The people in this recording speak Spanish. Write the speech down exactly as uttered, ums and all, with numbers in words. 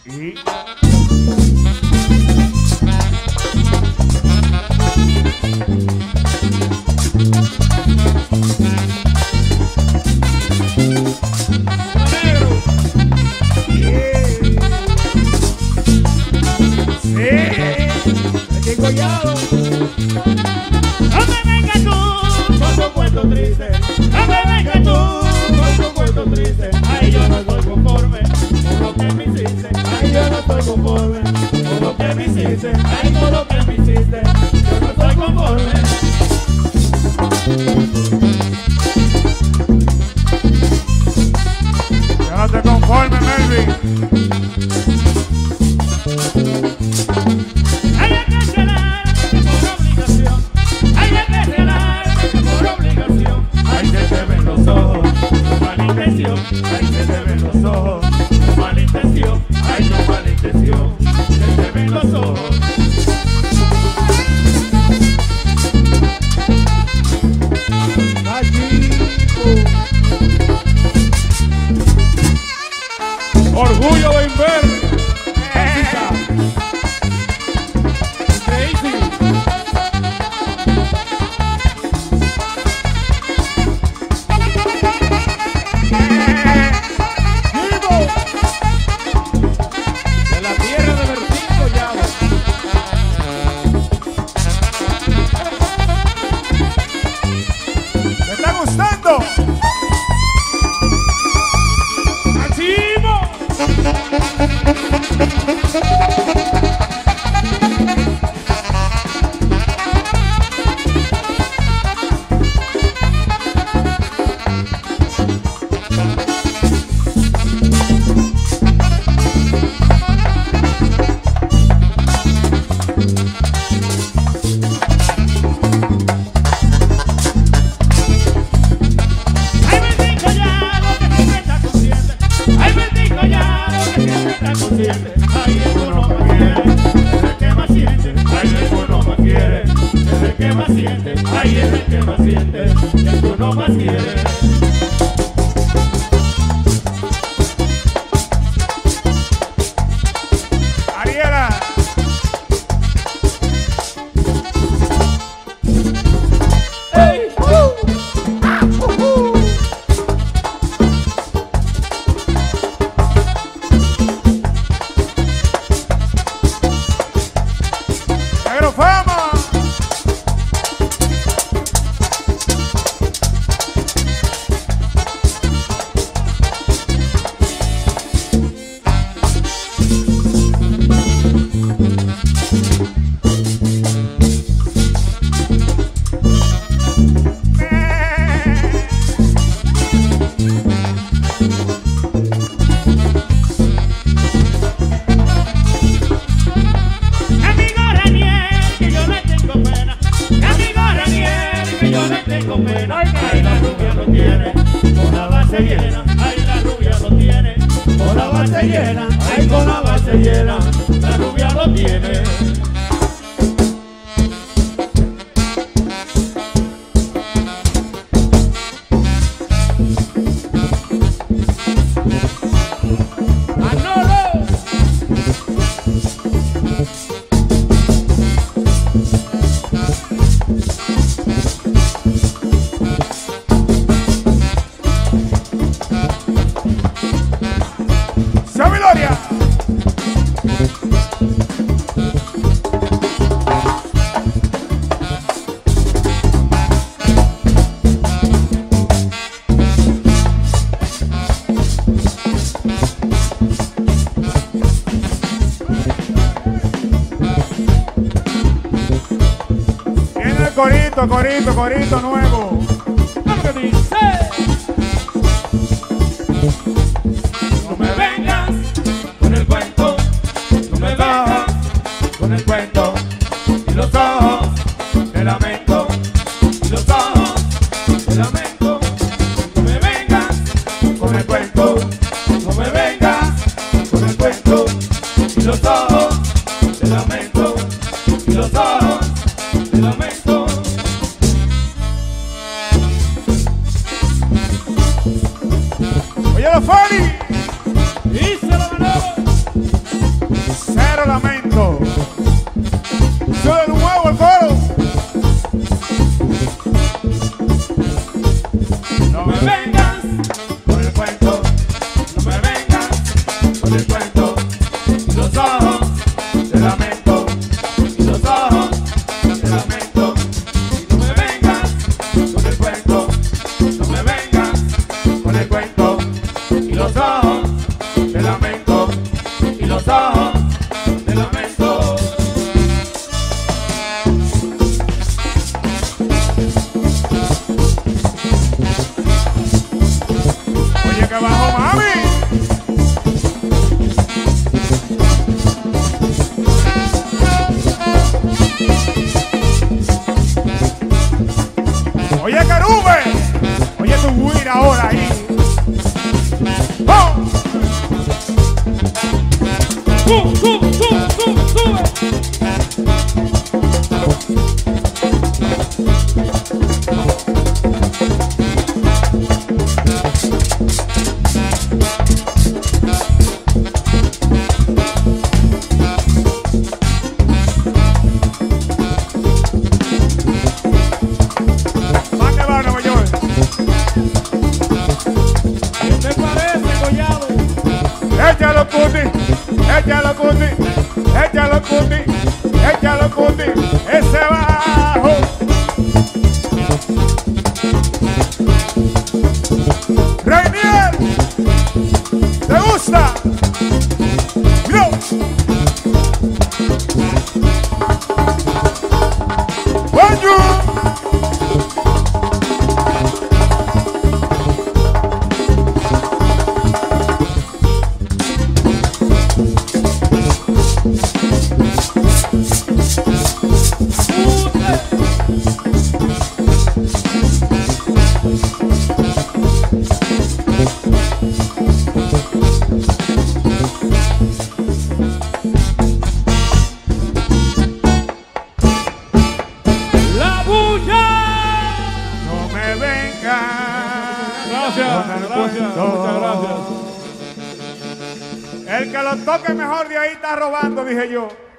Y... Collado. No me vengas tú con tu cuento triste. No me vengas tú con tu cuento triste. Ay, yo no estoy conforme con lo que me hiciste. Ay, yo no estoy conforme con lo que me hiciste. Ay, con lo que me hiciste. Yo no estoy conforme. Yo no estoy conforme, Melvin. Ahí se te ven los ojos, no mala intención, ay no mala intención, se te ven los ojos. Orgullo de Inver. Ay, el que no más quiere, es el que más siente. Ay, el que no más quiere, es el que más siente. Ay, es el que más siente, el que no más quiere. Ay, la rubia lo tiene, con la base llena. Ay, la rubia lo tiene, con la base llena. Ay, con la base llena, la rubia lo tiene. Corito, corito, corito nuevo. ¿Qué dice? No me vengas con el cuento, no me vengas con el cuento. Y los ojos, te lamento. Y los ojos, te lamento. No me vengas con el cuento, no me vengas con el cuento. Y los ojos, te lamento. Y los ojos, te lamento. Oye, los Fari. Y se lo ganó. ojos de lamento, y los ojos de lamento. Oye, que bajo, mami. Oye, Carube. Oye, tu guira ahora ahí. ¡Oh! ¡Sube, sube, sube, sube, sube! ¿Más que va, Nueva York? ¿Qué te parece, Collado? Échalo, Cuti, échalo, Cuti, échalo, Cuti, échalo, Cuti, ese bajo. Rainier, ¿te gusta? Yo. Bonjour. ¡La bulla! No me venga. Gracias, con el gracias, cuento. muchas gracias. El que lo toque mejor de ahí está robando, dije yo.